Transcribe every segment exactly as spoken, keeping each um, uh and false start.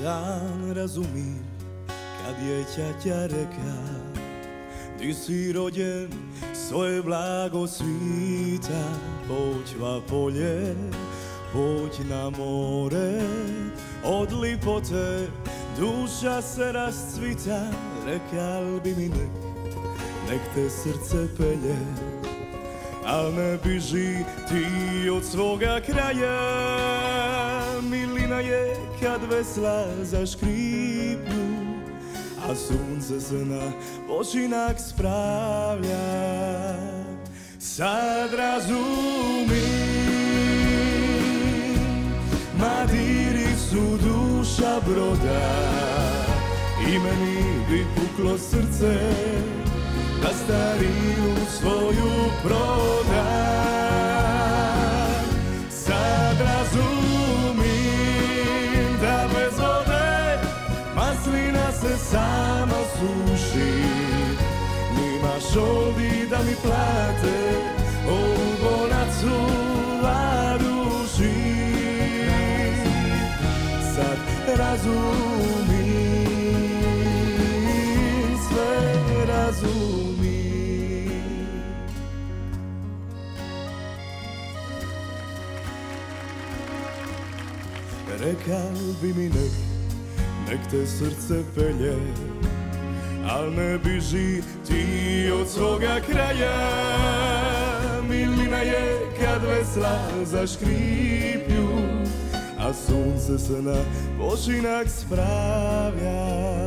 sam razumim kad je ćaća reka di si rođen, svoje blago svita. Poć va polje, poć na more, od lipote duša se rascvita. Rekal bi mi nek, nek te srce pelje, al ne biži ti od svoga kraja. Milina je kad vesla zaškriplju, a sunce se na počinak spravlja. Sad razumim, madiri su duša broda, i meni bi puklo srce da stariju svoju proda. Sad razumim da bez vode maslina se sama suši. Nimaš ovdje da mi plate ovu bonacu a duši. Sad razumim, sve razumim. Rekal bi mi nek, nek te srce pelje, al ne biži ti od svoga kraja. Milina je kad vesla zaškriplju, a sunce se na počinak spravlja.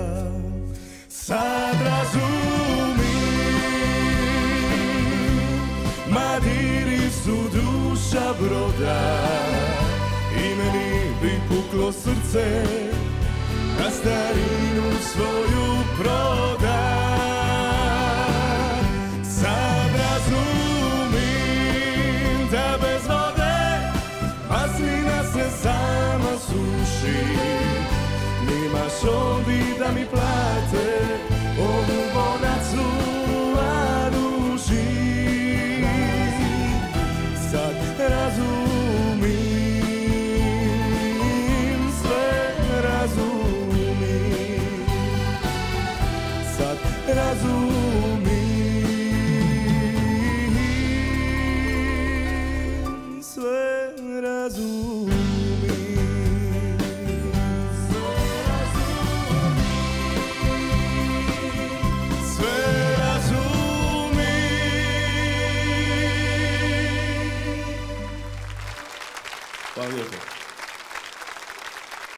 Sad razumim, madiri su duša broda, i meni bi puklo srce da starinu svoju proda. Sad razumim da bez vode maslina se sama suši. Nimaš ovdje da mi plate ovu bonacu a duši. Sad razumim, sve razumim. Sad razumim, sve razumim. Hvala lijepo.